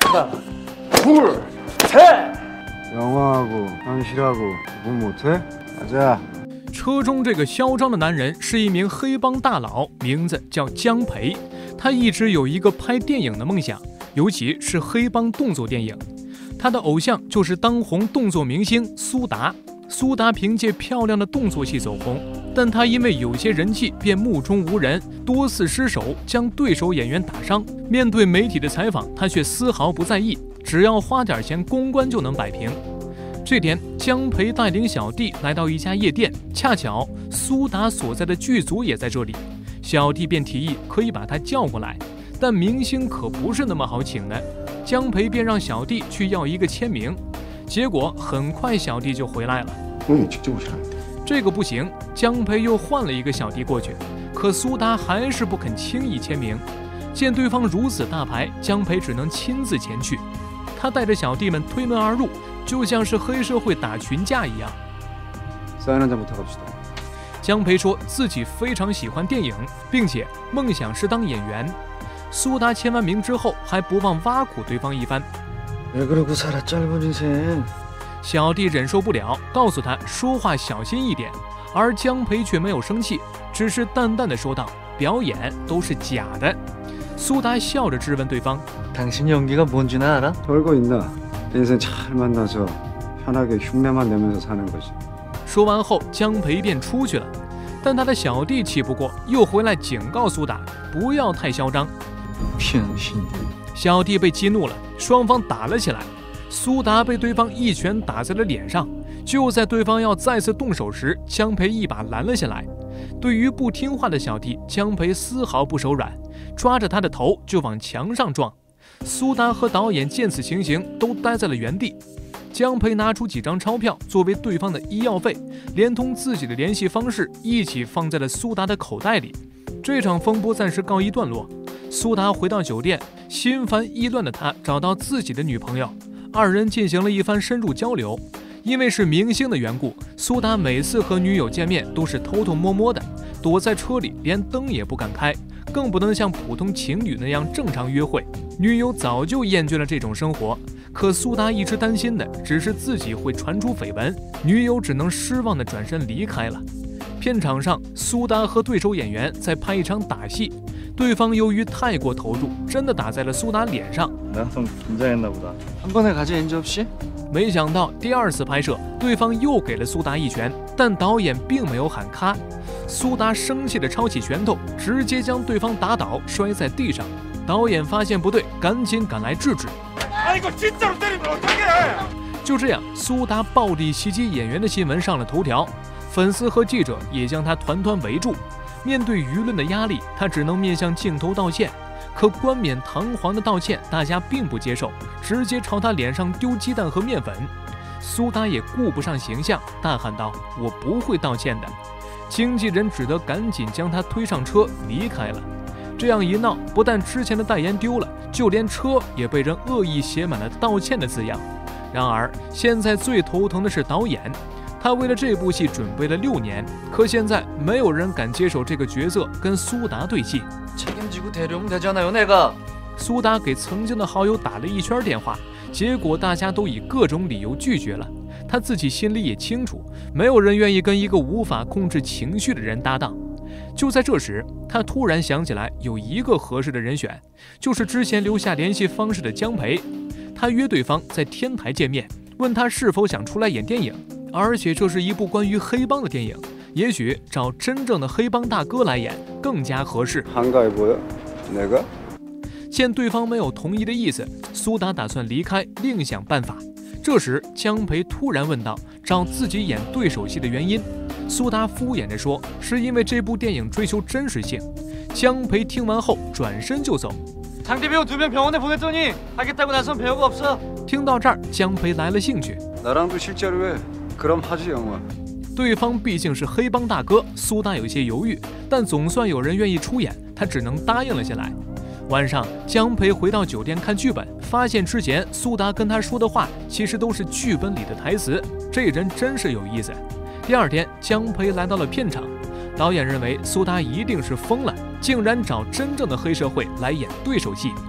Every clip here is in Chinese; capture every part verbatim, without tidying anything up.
하나, 둘, 셋. 영화하고 현실하고 구분 못해? 가자. 车中这个嚣张的男人是一名黑帮大佬，名字叫姜培。他一直有一个拍电影的梦想，尤其是黑帮动作电影。他的偶像就是当红动作明星苏达。苏达凭借漂亮的动作戏走红，但他因为有些人气便目中无人，多次失手将对手演员打伤。面对媒体的采访，他却丝毫不在意，只要花点钱，公关就能摆平。这天，姜培带领小弟来到一家夜店，恰巧苏达所在的剧组也在这里，小弟便提议可以把他叫过来，但明星可不是那么好请的，姜培便让小弟去要一个签名，结果很快小弟就回来了。这个不行，姜培又换了一个小弟过去，可苏达还是不肯轻易签名。见对方如此大牌，姜培只能亲自前去。他带着小弟们推门而入，就像是黑社会打群架一样。姜培说自己非常喜欢电影，并且梦想是当演员。苏达签完名之后，还不忘挖苦对方一番。小弟忍受不了，告诉他说话小心一点，而姜培却没有生气，只是淡淡的说道：“表演都是假的。”苏达笑着质问对方：“ 당신연기가뭔지는알아？ 별거 있나? 인생 잘 만나서 편하게 흉내만 내면서 사는 거지。” 说完后，姜培便出去了。但他的小弟气不过，又回来警告苏达不要太嚣张。小弟被激怒了，双方打了起来。苏达被对方一拳打在了脸上，就在对方要再次动手时，姜培一把拦了下来。对于不听话的小弟，姜培丝毫不手软，抓着他的头就往墙上撞。苏达和导演见此情形，都呆在了原地。姜培拿出几张钞票作为对方的医药费，连同自己的联系方式一起放在了苏达的口袋里。这场风波暂时告一段落。苏达回到酒店，心烦意乱的他找到自己的女朋友，二人进行了一番深入交流。因为是明星的缘故，苏达每次和女友见面都是偷偷摸摸的，躲在车里，连灯也不敢开，更不能像普通情侣那样正常约会。女友早就厌倦了这种生活，可苏达一直担心的只是自己会传出绯闻，女友只能失望地转身离开了。片场上，苏达和对手演员在拍一场打戏，对方由于太过投入，真的打在了苏达脸上。没想到第二次拍摄，对方又给了苏达一拳，但导演并没有喊咔。苏达生气地抄起拳头，直接将对方打倒，摔在地上。导演发现不对，赶紧赶来制止。就这样，苏达暴力袭击演员的新闻上了头条，粉丝和记者也将他团团围住。面对舆论的压力，他只能面向镜头道歉。可冠冕堂皇的道歉，大家并不接受，直接朝他脸上丢鸡蛋和面粉。苏达也顾不上形象，大喊道：“我不会道歉的。”经纪人只得赶紧将他推上车离开了。这样一闹，不但之前的代言丢了，就连车也被人恶意写满了道歉的字样。然而，现在最头疼的是导演，他为了这部戏准备了六年，可现在没有人敢接手这个角色跟苏达对戏。苏达给曾经的好友打了一圈电话，结果大家都以各种理由拒绝了。他自己心里也清楚，没有人愿意跟一个无法控制情绪的人搭档。就在这时，他突然想起来有一个合适的人选，就是之前留下联系方式的姜培。他约对方在天台见面，问他是否想出来演电影，而且这是一部关于黑帮的电影，也许找真正的黑帮大哥来演更加合适。见对方没有同意的意思，苏达打算离开，另想办法。这时，姜培突然问道找自己演对手戏的原因。苏达敷衍着说，是因为这部电影追求真实性。姜培听完后转身就走。听到这儿，姜培来了兴趣。对方毕竟是黑帮大哥，苏达有些犹豫，但总算有人愿意出演，他只能答应了下来。晚上，姜培回到酒店看剧本，发现之前苏达跟他说的话其实都是剧本里的台词，这人真是有意思。第二天，姜培来到了片场，导演认为苏达一定是疯了，竟然找真正的黑社会来演对手戏。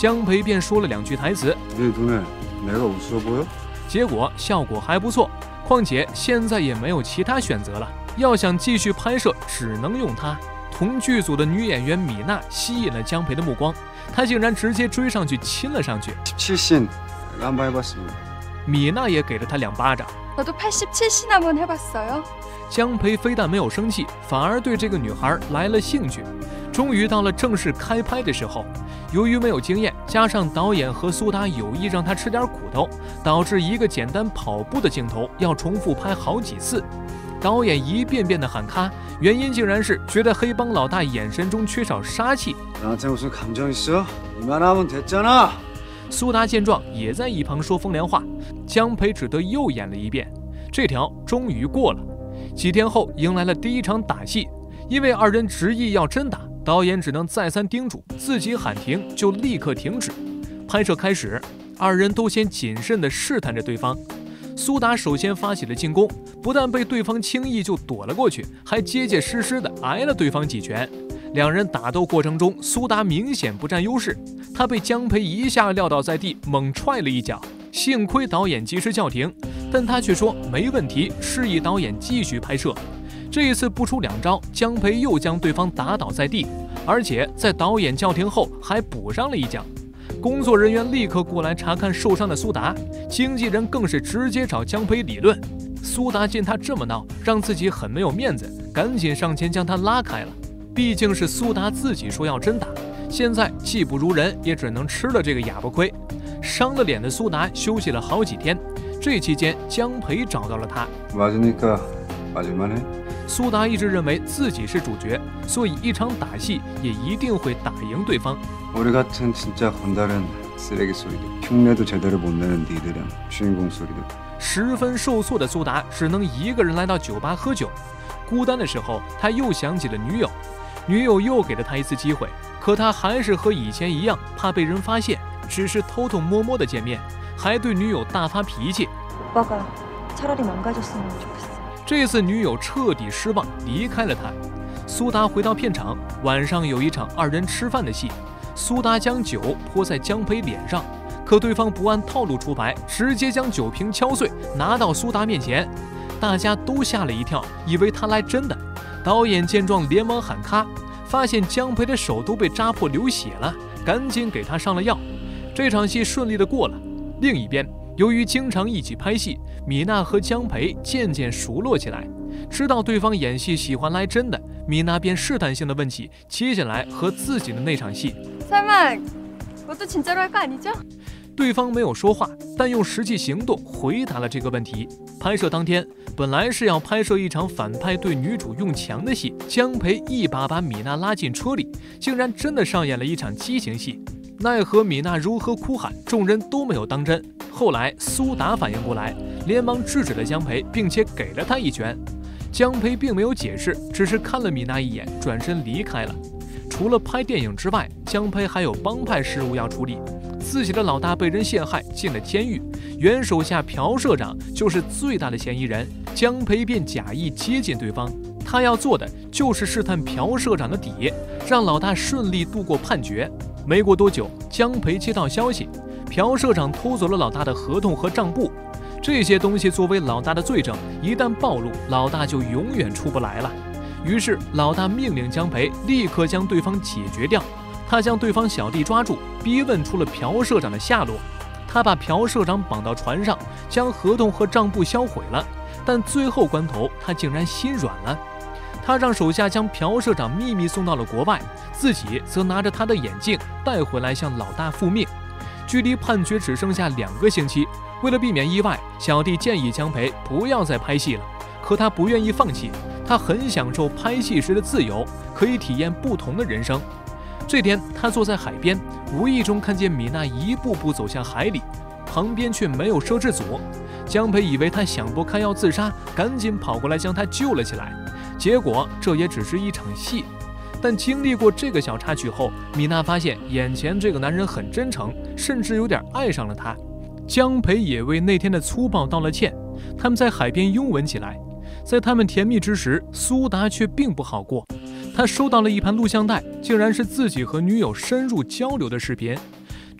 姜培便说了两句台词， 네 눈에 내가 웃어 보여? 结果效果还不错。况且现在也没有其他选择了，要想继续拍摄，只能用她。同剧组的女演员米娜吸引了姜培的目光，她竟然直接追上去亲了上去。 십칠 씬 한번 해봤습니다. 米娜也给了他两巴掌。 저도 팔십칠 씬 한번 해봤어요. 姜培非但没有生气，反而对这个女孩来了兴趣。终于到了正式开拍的时候，由于没有经验，加上导演和苏达有意让他吃点苦头，导致一个简单跑步的镜头要重复拍好几次。导演一遍遍的喊咔，原因竟然是觉得黑帮老大眼神中缺少杀气。 나한테 무슨 감정 있어? 이만하면 됐잖아. 苏达见状也在一旁说风凉话，姜培只得又演了一遍，这条终于过了。几天后迎来了第一场打戏，因为二人执意要真打，导演只能再三叮嘱，自己喊停就立刻停止。拍摄开始，二人都先谨慎地试探着对方。苏达首先发起了进攻，不但被对方轻易就躲了过去，还结结实实地挨了对方几拳。两人打斗过程中，苏达明显不占优势，他被姜培一下撂倒在地，猛踹了一脚。幸亏导演及时叫停，但他却说没问题，示意导演继续拍摄。这一次不出两招，姜培又将对方打倒在地，而且在导演叫停后还补上了一脚。工作人员立刻过来查看受伤的苏达，经纪人更是直接找姜培理论。苏达见他这么闹，让自己很没有面子，赶紧上前将他拉开了。毕竟是苏达自己说要真打，现在技不如人，也只能吃了这个哑巴亏。伤了脸的苏达休息了好几天，这期间姜培找到了他。 맞으니까 맞을만해. 苏达一直认为自己是主角，所以一场打戏也一定会打赢对方。 우리 같은 진짜 건달은 쓰레기 소리도 흉내도 제대로 못 내는 니들은 주인공 소리도. 十分受挫的苏达只能一个人来到酒吧喝酒。孤单的时候，他又想起了女友，女友又给了他一次机会，可他还是和以前一样，怕被人发现，只是偷偷摸摸的见面，还对女友大发脾气。 오빠가 차라리 망가졌으면 좋겠어. 这次女友彻底失望，离开了他。苏达回到片场，晚上有一场二人吃饭的戏。苏达将酒泼在姜培脸上，可对方不按套路出牌，直接将酒瓶敲碎，拿到苏达面前。大家都吓了一跳，以为他来真的。导演见状连忙喊咔，发现姜培的手都被扎破流血了，赶紧给他上了药。这场戏顺利的过了。另一边，由于经常一起拍戏，米娜和姜培渐渐熟络起来。知道对方演戏喜欢来真的，米娜便试探性的问起接下来和自己的那场戏。 설마 그것도 진짜로 할 거 아니죠? 对方没有说话，但用实际行动回答了这个问题。拍摄当天，本来是要拍摄一场反派对女主用强的戏，姜培一把把米娜拉进车里，竟然真的上演了一场激情戏。奈何米娜如何哭喊，众人都没有当真。后来苏达反应过来，连忙制止了姜培，并且给了他一拳。姜培并没有解释，只是看了米娜一眼，转身离开了。除了拍电影之外，姜培还有帮派事务要处理。自己的老大被人陷害，进了监狱，原手下朴社长就是最大的嫌疑人。姜培便假意接近对方，他要做的就是试探朴社长的底，让老大顺利度过判决。没过多久，姜培接到消息，朴社长偷走了老大的合同和账簿。这些东西作为老大的罪证，一旦暴露，老大就永远出不来了。于是老大命令姜培立刻将对方解决掉。他将对方小弟抓住，逼问出了朴社长的下落。他把朴社长绑到船上，将合同和账簿销毁了。但最后关头，他竟然心软了。他让手下将朴社长秘密送到了国外，自己则拿着他的眼镜带回来向老大复命。距离判决只剩下两个星期，为了避免意外，小弟建议姜培不要再拍戏了。可他不愿意放弃，他很享受拍戏时的自由，可以体验不同的人生。这天，他坐在海边，无意中看见米娜一步步走向海里，旁边却没有摄制组。姜培以为他想不开要自杀，赶紧跑过来将他救了起来。结果这也只是一场戏。但经历过这个小插曲后，米娜发现眼前这个男人很真诚，甚至有点爱上了他。姜培也为那天的粗暴道了歉，他们在海边拥吻起来。在他们甜蜜之时，苏达却并不好过。他收到了一盘录像带，竟然是自己和女友深入交流的视频。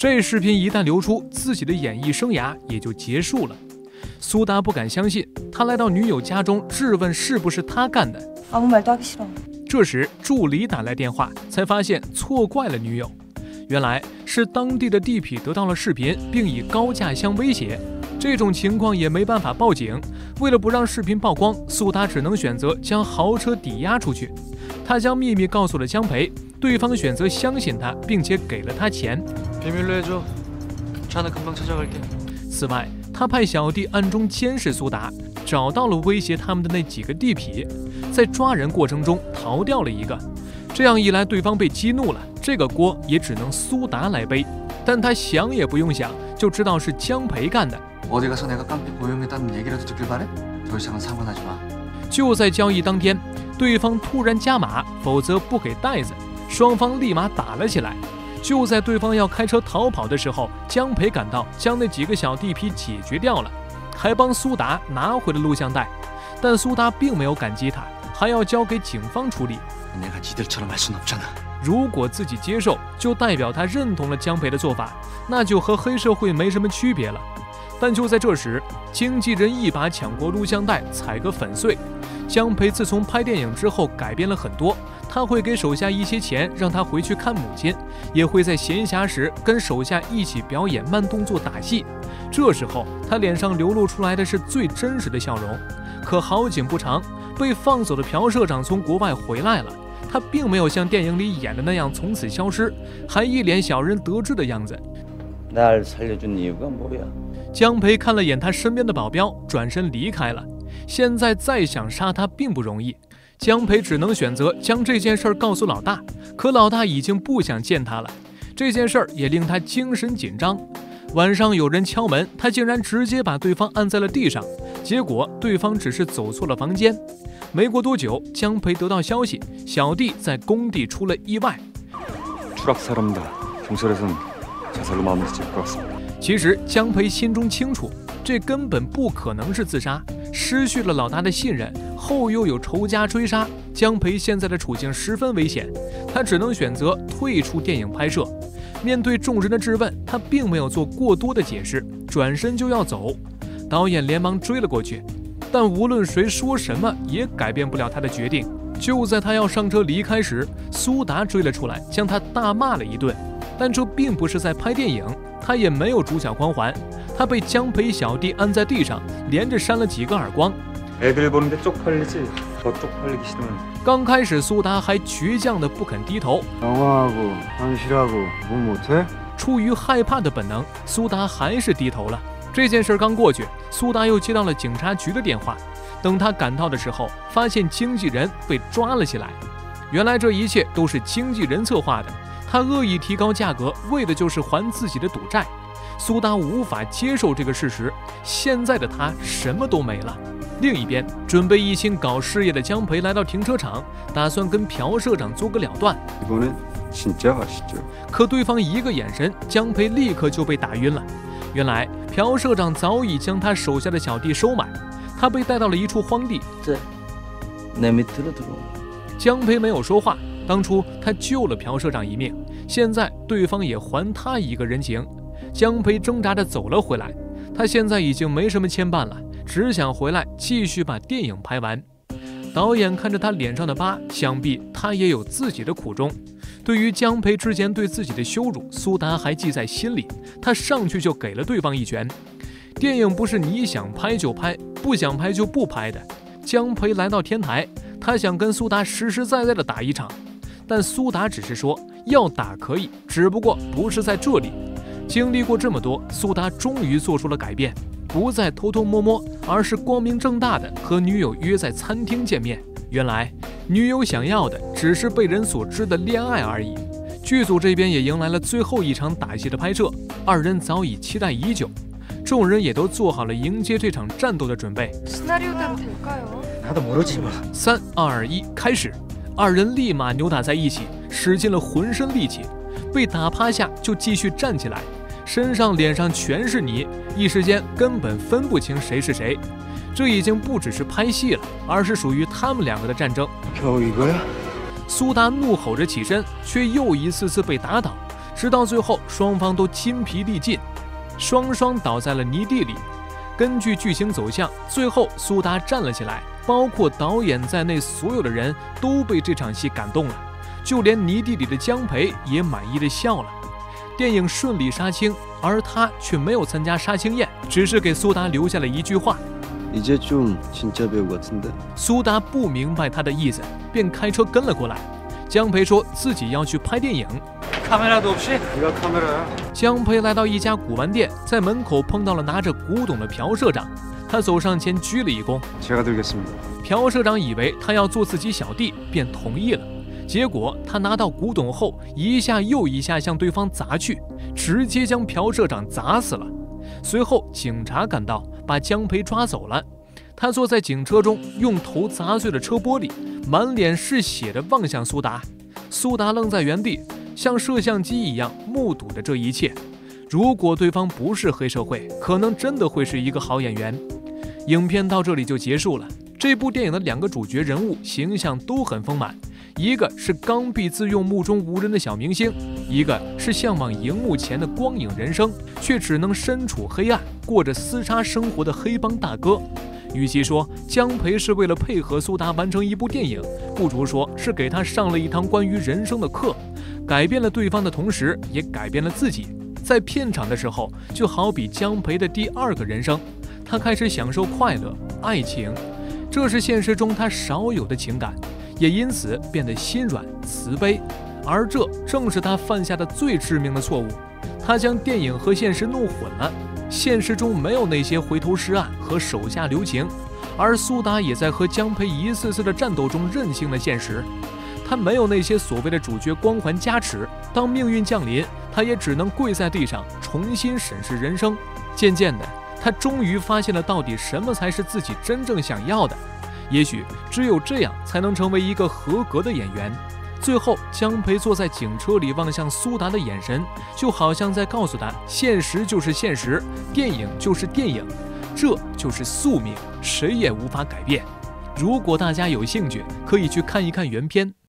这视频一旦流出，自己的演艺生涯也就结束了。苏达不敢相信，他来到女友家中质问是不是他干的。 아무 말도 하기 싫어. 这时助理打来电话，才发现错怪了女友，原来是当地的地痞得到了视频，并以高价相威胁。这种情况也没办法报警，为了不让视频曝光，苏达只能选择将豪车抵押出去。他将秘密告诉了江培，对方选择相信他，并且给了他钱。 비밀로 해줘. 차는 금방 찾아갈게. 此外，他派小弟暗中监视苏达，找到了威胁他们的那几个地痞，在抓人过程中逃掉了一个。这样一来，对方被激怒了，这个锅也只能苏达来背。但他想也不用想，就知道是江培干的。 어디 가서 내가 깡패 고용했다는 얘기라도 듣길 바래? 더 이상은 상관하지 마. 就在交易当天，对方突然加码，否则不给袋子，双方立马打了起来。就在对方要开车逃跑的时候，江培赶到，将那几个小地痞解决掉了，还帮苏达拿回了录像带。但苏达并没有感激他，还要交给警方处理。 내가 니들처럼 할 순 없잖아. 如果自己接受，就代表他认同了江培的做法，那就和黑社会没什么区别了。但就在这时，经纪人一把抢过录像带，踩个粉碎。江培自从拍电影之后改变了很多，他会给手下一些钱，让他回去看母亲，也会在闲暇时跟手下一起表演慢动作打戏。这时候，他脸上流露出来的是最真实的笑容。可好景不长，被放走的朴社长从国外回来了。 他并没有像电影里演的那样从此消失，还一脸小人得志的样子。 날 살려준 이유가 뭐야? 江培看了眼他身边的保镖，转身离开了。现在再想杀他并不容易，江培只能选择将这件事儿告诉老大。可老大已经不想见他了，这件事儿也令他精神紧张。晚上有人敲门，他竟然直接把对方按在了地上，结果对方只是走错了房间。 没过多久，江培得到消息，小弟在工地出了意外。 추락사람이다. 경찰에선 자살로 마무리 지을 것 같습니다. 其实江培心中清楚，这根本不可能是自杀，失去了老大的信任，后又有仇家追杀，江培现在的处境十分危险，他只能选择退出电影拍摄。面对众人的质问，他并没有做过多的解释，转身就要走。导演连忙追了过去。 但无论谁说什么，也改变不了他的决定。就在他要上车离开时，苏达追了出来，将他大骂了一顿。但这并不是在拍电影，他也没有主角光环。他被江培小弟按在地上，连着扇了几个耳光。 애들 보는데 쪽팔리지. 더 쪽팔리기 싫으면. 刚开始苏达还倔强的不肯低头， 영화하고 현실하고 뭐 못해? 出于害怕的本能，苏达还是低头了。 这件事刚过去，苏达又接到了警察局的电话。等他赶到的时候，发现经纪人被抓了起来。原来这一切都是经纪人策划的，他恶意提高价格，为的就是还自己的赌债。苏达无法接受这个事实，现在的他什么都没了。另一边，准备一心搞事业的江培来到停车场，打算跟朴社长做个了断。 이번엔 진짜 가시죠. 可对方一个眼神，江培立刻就被打晕了。 原来朴社长早已将他手下的小弟收买，他被带到了一处荒地。 내 밑으로 들어오. 江培没有说话，当初他救了朴社长一命，现在对方也还他一个人情。江培挣扎着走了回来，他现在已经没什么牵绊了，只想回来继续把电影拍完。导演看着他脸上的疤，想必他也有自己的苦衷。 对于江培之前对自己的羞辱，苏达还记在心里。他上去就给了对方一拳。电影不是你想拍就拍，不想拍就不拍的。江培来到天台，他想跟苏达实实在在的打一场，但苏达只是说要打可以，只不过不是在这里。经历过这么多，苏达终于做出了改变，不再偷偷摸摸，而是光明正大的和女友约在餐厅见面。原来。 女友想要的只是被人所知的恋爱而已。剧组这边也迎来了最后一场打戏的拍摄，二人早已期待已久，众人也都做好了迎接这场战斗的准备。 시나리오대로 될까요? 나도 모르지 뭐. 三二一，开始！二人立马扭打在一起，使尽了浑身力气，被打趴下就继续站起来，身上脸上全是泥，一时间根本分不清谁是谁。 这已经不只是拍戏了，而是属于他们两个的战争。苏达怒吼着起身，却又一次次被打倒。 直到最后双方都筋疲力尽，双双倒在了泥地里。根据剧情走向，最后苏达站了起来，包括导演在内，所有的人都被这场戏感动了，就连泥地里的姜培也满意的笑了。电影顺利杀青，而他却没有参加杀青宴，只是给苏达留下了一句话。 이제 좀 진짜 배우 같은데. 苏达不明白他的意思，便开车跟了过来。姜培说自己要去拍电影。 카메라도 없이? 네가 카메라야. 姜培来到一家古玩店，在门口碰到了拿着古董的朴社长，他走上前鞠了一躬。 제가 들겠습니다. 朴社长以为他要做自己小弟，便同意了。结果他拿到古董后，一下又一下向对方砸去，直接将朴社长砸死了。随后警察赶到，把姜培抓走了。他坐在警车中，用头砸碎了车玻璃，满脸是血的望向苏达。苏达愣在原地，像摄像机一样目睹着这一切。如果对方不是黑社会，可能真的会是一个好演员。影片到这里就结束了。这部电影的两个主角人物形象都很丰满，一个是刚愎自用、目中无人的小明星，一个是向往荧幕前的光影人生，却只能身处黑暗，过着厮杀生活的黑帮大哥。与其说姜培是为了配合苏达完成一部电影，不如说是给他上了一堂关于人生的课，改变了对方的同时，也改变了自己。在片场的时候，就好比姜培的第二个人生，他开始享受快乐、爱情，这是现实中他少有的情感，也因此变得心软、慈悲。而这正是他犯下的最致命的错误，他将电影和现实弄混了。现实中没有那些回头是岸和手下留情，而苏达也在和姜培一次次的战斗中认清了现实。他没有那些所谓的主角光环加持，当命运降临，他也只能跪在地上重新审视人生。渐渐的，他终于发现了到底什么才是自己真正想要的。也许只有这样，才能成为一个合格的演员。最后，姜培坐在警车里望向苏达的眼神，就好像在告诉他：现实就是现实，电影就是电影，这就是宿命，谁也无法改变。如果大家有兴趣，可以去看一看原片。